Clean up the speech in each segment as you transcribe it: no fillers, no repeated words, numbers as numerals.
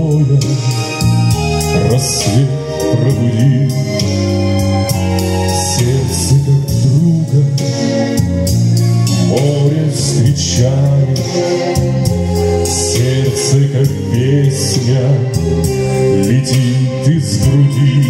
поля рассвет пробуди. Сердце как друга море встречает, сердце как песня летит из груди.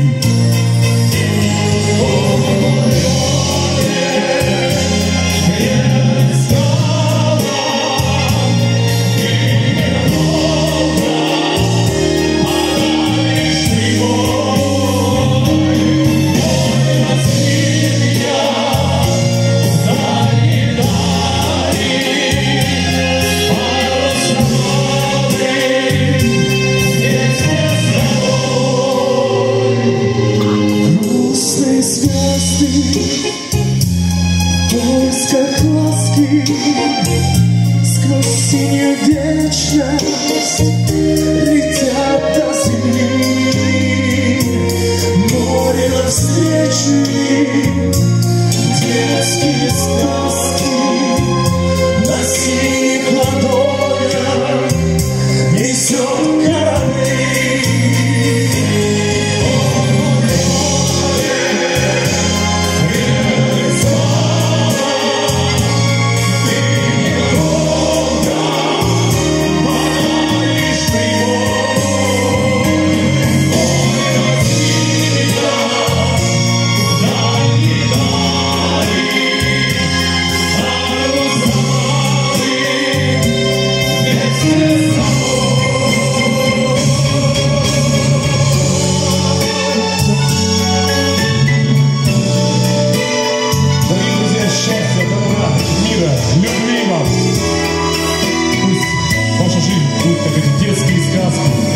В поисках ласки сквозь синюю вечность летят до земли. Море навстречу им, детские сказки на синих ладонях несет корабли. Любви вам! Пусть ваша жизнь будет как эти детские сказки.